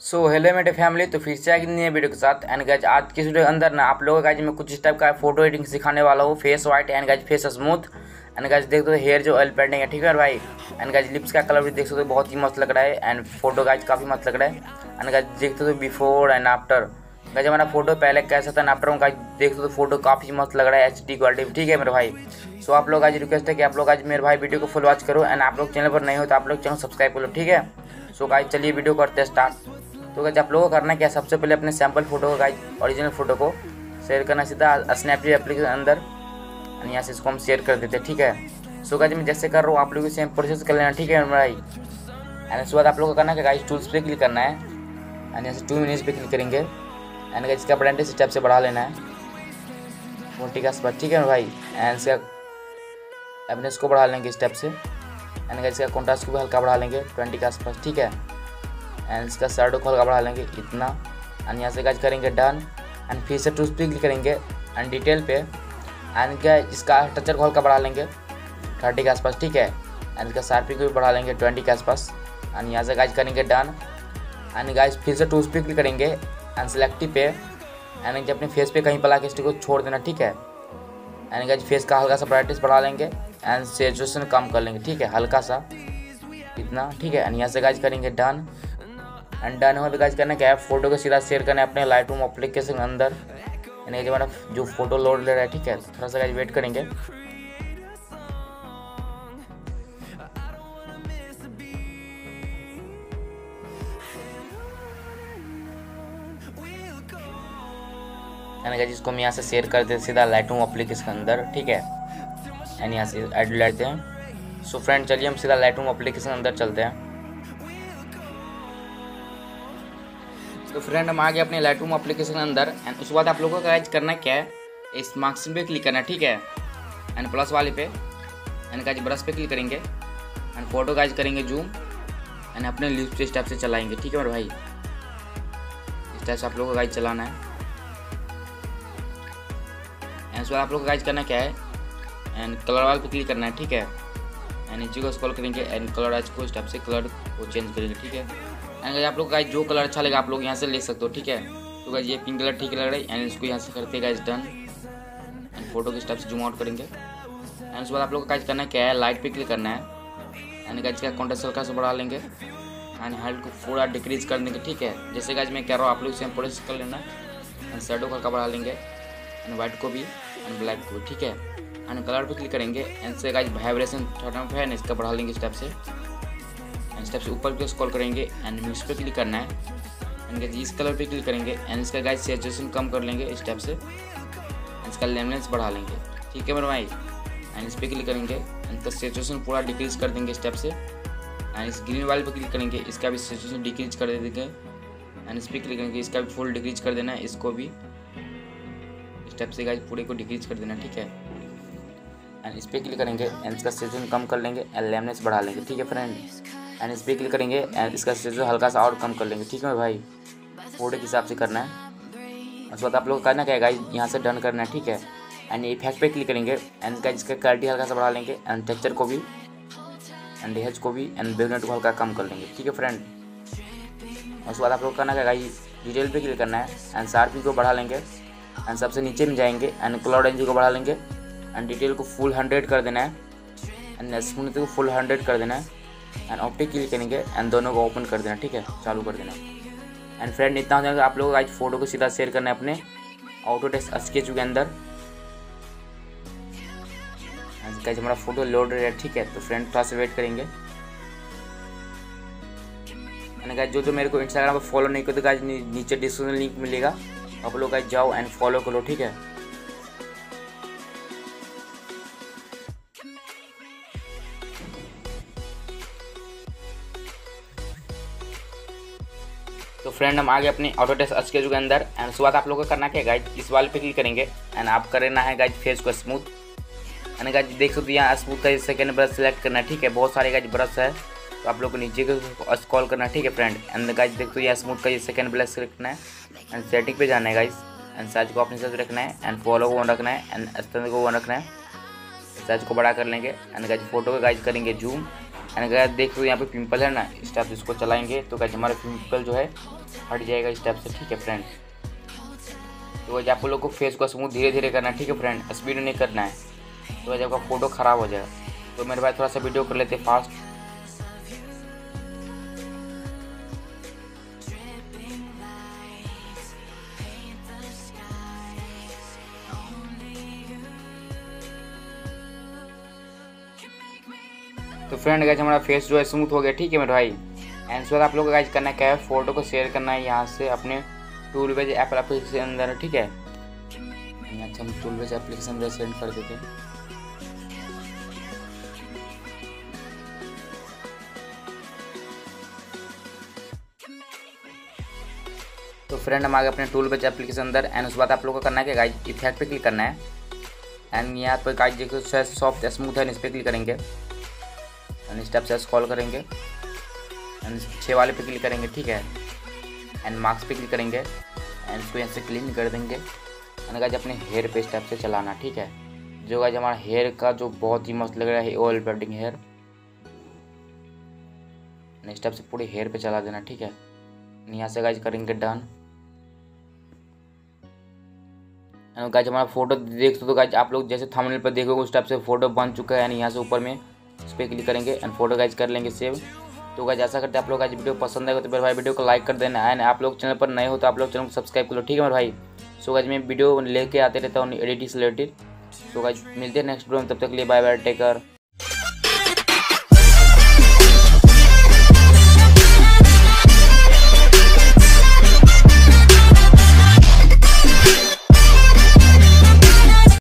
So hello मेरे family, तो फिर से आगे नई वीडियो के साथ। एंड गाइज आज की वीडियो के अंदर ना आप लोगों को गाइज मैं कुछ इस टाइप का फोटो एडिटिंग सिखाने वाला हूँ। Face white and guys face smooth and guys देख दो हेयर जो ऑयल पेंटिंग है, ठीक है भाई। एंड गाइज लिप्स का कलर भी देख सकते हो, बहुत ही मस्त लग रहा है। एंड फोटो गाइज काफ़ी मस्त लग रहा है। एंड गाइज देख सकते हो बिफोर एंड आफ्टर। गाइज हमारा फोटो पहले कैसा था आफ्टर गाइज देख सकते हो, फोटो काफ़ी मस्त लग रहा है HD क्वालिटी, ठीक है मेरे भाई। सो आप लोग आज रिक्वेस्ट है कि आप लोग आज मेरे भाई वीडियो को फुल वॉच करो। एंड आप लोग चैनल पर नहीं हो तो आप लोग चैनल सब्सक्राइब करो, ठीक है। सो गाइज चलिए वीडियो करते हैं स्टार्ट। तो गाइज आप लोगों को करना क्या, सबसे पहले अपने सैम्पल फोटो को गाइज ओरिजिनल फोटो को शेयर करना सीधा स्नैपडील एप्लीकेशन के अंदर। और यहाँ से इसको हम शेयर कर देते हैं, ठीक है। सो गाइज मैं जैसे कर रहा हूँ आप लोगों को सेम प्रोसेस कर लेना, ठीक है मेरे भाई। एंड उसके बाद आप लोगों को करना है गाइज टूल्स पे क्लिक करना है। एंड यहाँ से 2 मिनट्स पे क्लिक करेंगे। एंड गाइज इसका ब्राइटनेस स्टेप से बढ़ा लेना है 40 के आसपास, ठीक है मेरे भाई। एंड इसका ब्राइटनेस को बढ़ा लेंगे स्टेप से। एंड गाइज इसका कॉन्ट्रास्ट को भी हल्का बढ़ा लेंगे 20 के आसपास, ठीक है। एंड इसका शैडो को हल्का बढ़ा लेंगे इतना। एंड यहाँ से गाइज करेंगे डन। एंड फिर से टूल्स पे क्लिक करेंगे एंड डिटेल पे। एंड क्या इसका टचर को हल्का बढ़ा लेंगे 30 के आसपास, ठीक है। एंड इसका शार्पी को भी बढ़ा लेंगे 20 के आसपास। एंड यहाँ से गाइज करेंगे डन। एंड गाइज फिर से टूल्स पे क्लिक करेंगे एंड सेलेक्टिव पे। एंड अपने फेस पे कहीं पला के स्टिक को छोड़ देना, ठीक है। एंड गाइज फेस का हल्का सा ब्राइटनेस बढ़ा लेंगे एंड सैचुरेशन कम कर लेंगे, ठीक है, हल्का सा इतना, ठीक है। एंड यहाँ से गाइज करेंगे डन। एंड डन हो तो गाइज करना क्या है, फोटो को सीधा शेयर करना है अपने लाइटरूम एप्लीकेशन के अंदर। यानी जो हमारा जो फोटो लोड ले रहा है, ठीक है, थोड़ा सा गाइज वेट करेंगे। यानी गाइज इसको हम यहाँ से शेयर कर देते सीधा लाइटरूम एप्लीकेशन के अंदर, ठीक है। एंड यहाँ से ऐड लेते हैं। सो फ्रेंड चलिए हम सीधा लाइटरूम एप्लीकेशन के अंदर चलते हैं। तो फ्रेंड हम आ गए अपने लाइटरूम एप्लीकेशन के अंदर। एंड उसके बाद आप लोगों को गाइज करना क्या है, इस मार्क्स पे क्लिक करना है, ठीक है। एंड प्लस वाले पे एंड गाइज ब्रश पे क्लिक करेंगे एंड फोटो गाइज करेंगे जूम। एंड अपने लिप्स पे स्टेप से चलाएंगे, ठीक है मेरे भाई। इस टाइप से आप लोगों को गाइज चलाना है। एंड उसके बाद आप लोगों को गाइज करना क्या है, एंड कलर वाले पे क्लिक करना है, ठीक है। एंड नीचे को स्क्रॉल करेंगे एंड कलर आज को स्टेप से कलर को चेंज करेंगे, ठीक है। एंड आप लोग गाइज जो कलर अच्छा लगा आप लोग यहाँ से ले सकते हो, ठीक है। तो गाइज ये पिंक कलर ठीक लग रहा है। एंड इसको यहाँ से करते गाइज डन। एंड फोटो के स्टेप से जूम आउट करेंगे। एंड उसके बाद आप लोग को गाइज करना क्या है, लाइट पे क्लिक करना है। एंड गाइज का कॉन्ट्रास्ट हल्का से बढ़ा लेंगे एंड हाइट को पूरा डिक्रीज कर देंगे, ठीक है। जैसे गाइज मैं कह रहा हूँ आप लोग सेम प्रोसेस कर लेना। एंड शैडो को हल्का बढ़ा लेंगे एंड वाइट को भी एंड ब्लैक को भी, ठीक है। एंड कलर पे क्लिक करेंगे एंड से गाइज वाइब्रेशन थोड़ा है ना, इसका बढ़ा लेंगे स्टेप से। स्टेप से ऊपर पे स्क्रॉल करेंगे एंड मिक्स पे क्लिक करना है। एंड इस कलर पे क्लिक करेंगे एंड इसका गाइज सैचुरेशन कम कर लेंगे स्टेप से। एंड इसका लेमनेस बढ़ा लेंगे, ठीक है मेरे भाई। एंड इस पे क्लिक करेंगे एंड इसका सैचुरेशन पूरा डिक्रीज कर देंगे स्टेप से। एंड इस ग्रीन वाले पे क्लिक करेंगे, इसका भी सैचुरेशन डिक्रीज कर देंगे। एंड इस पर क्लिक करेंगे, इसका भी फुल डिक्रीज कर देना है, इसको भी स्टेप से गाइज पूरे को डिक्रीज कर देना, ठीक है। एंड इस पर क्लिक करेंगे एंड इसका सैचुरेशन कम कर लेंगे एंड लेमनेस बढ़ा लेंगे, ठीक है फ्रेंड। एंड इस पर क्लिक करेंगे एंड इसका सैचुरेशन हल्का सा और कम कर लेंगे, ठीक है भाई, फोटो के हिसाब से करना है। उसके बाद आप लोग करना क्या है गाइज, यहाँ से डन करना है, ठीक है। एंड इफेक्ट पे क्लिक करेंगे एंड गाइज इसका क्लैरिटी हल्का सा बढ़ा लेंगे एंड टेक्सचर को भी एंड हेज को भी एंड बैकग्राउंड को हल्का कम कर लेंगे, ठीक है फ्रेंड। उसके बाद आप लोग करना क्या गाइज, डिटेल पे क्लिक करना है एंड शार्पी को बढ़ा लेंगे एंड सबसे नीचे में जाएंगे एंड क्लाउड एनर्जी को बढ़ा लेंगे एंड डिटेल को फुल 100 कर देना है एंड स्मूथ को फुल 100 कर देना है। एंड ऑप्टिक क्लिक करेंगे एंड दोनों को ओपन कर देना, ठीक है, चालू कर देना। एंड फ्रेंड इतना हो जाएगा, आप लोगों को आज फोटो को सीधा शेयर करना है अपने ऑटोडेस्क स्केच के अंदर। गाइस हमारा फोटो लोड रहा है, ठीक है। तो फ्रेंड थोड़ा सा वेट करेंगे। एंड गाइस जो मेरे को इंस्टाग्राम पर फॉलो नहीं करते गाइस नीचे डिस्क्रिप्शन लिंक मिलेगा, आप लोग गाइस जाओ एंड फॉलो करो, ठीक है। तो फ्रेंड हम आ गए अपने ऑटोडेस्क स्केच के अंदर। एंड उसके बाद आप लोगों को करना क्या है गाइज, इस वाले पे क्लिक करेंगे एंड आप करना है गाइज फेस को स्मूथ। एंड गाइज देख सकते हो यहाँ स्मूथ का सेकंड ब्रश सेलेक्ट करना है, ठीक है। बहुत सारे गाइज ब्रश है तो आप लोग को नीचे को स्क्रॉल करना है, ठीक है फ्रेंड। एंड गाइज देख सकते हो यहाँ स्मूथ का ये सेकंड ब्रश सेलेक्ट करना है एंड सेटिंग पे जाना है गाइज। एंड साइज को अपने हिसाब से रखना है एंड फॉलो को ऑन रखना है एंड स्टैंड को ऑन रखना है। साइज को बड़ा कर लेंगे एंड गाइज फोटो को गाइज करेंगे जूम। एंड गाइज देख सकते हो यहाँ पे पिंपल है ना, इस टाइप इसको चलाएंगे तो गाइज हमारा पिंपल जो है हट जाएगा इस टाइप से, ठीक है फ्रेंड। तो वैसे आप लोग को फेस को स्मूथ धीरे धीरे करना है, ठीक है फ्रेंड, स्पीड नहीं करना है, तो वैसे आपका फ़ोटो ख़राब हो जाएगा। तो मेरे भाई थोड़ा सा वीडियो कर लेते फास्ट। तो फ्रेंड गाइज हमारा फेस जो है स्मूथ हो गया, ठीक है मेरे भाई। एंड उसके बाद आप लोग को गाइज करना क्या है, फ़ोटो को शेयर करना है यहाँ से अपने टूलबेज ऐप एप्लीकेशन के अंदर, ठीक है। अच्छा हम टूलबेज एप्लीकेशन में सेंड कर देते हैं। तो फ्रेंड हम आ गए अपने टूलबेज एप्लीकेशन अंदर। एंड उसके बाद आप लोग को करना है कि गाइज इफेक्ट पे क्लिक करना है। एंड यहाँ पर गाइज देखो सॉफ्ट स्मूथ है, इस पर क्लिक करेंगे एंड स्टेप से स्क्रॉल करेंगे एंड 6 वाले पे क्लिक करेंगे, ठीक है। एंड मार्क्स पे क्लिक करेंगे एंड इसको यहाँ से क्लीन कर देंगे। एंड गाइज अपने हेयर पे स्टेप से चलाना, ठीक है। जो गाइज हमारा हेयर का जो बहुत ही मस्त लग रहा है ऑयल ब्लेंडिंग हेयर, स्टेप से पूरे हेयर पे चला देना, ठीक है। यहाँ से गाइज करेंगे डन। एंड गाइज हमारा फोटो देख सकते हो गाइज, आप लोग जैसे थंबनेल पर देखोगे उस टाइप से फोटो बन चुका है। एंड यहाँ से ऊपर में इस पर क्लिक करेंगे एंड फोटो गाइज कर लेंगे सेव। तो गाइज ऐसा करते हैं आप लोग गाइज वीडियो पसंद आएगा तो मेरे भाई वीडियो को लाइक कर देना। एंड आप लोग चैनल पर नए हो तो आप लोग चैनल को सब्सक्राइब कर लो, ठीक है मेरे भाई। सो गाइज मैं वीडियो लेके आते रहता हूँ एडिटिंग से रिलेटेड। सो गाइज मिलते हैं नेक्स्ट वीडियो में, तब तक के लिए बाय बाय, टेक केयर।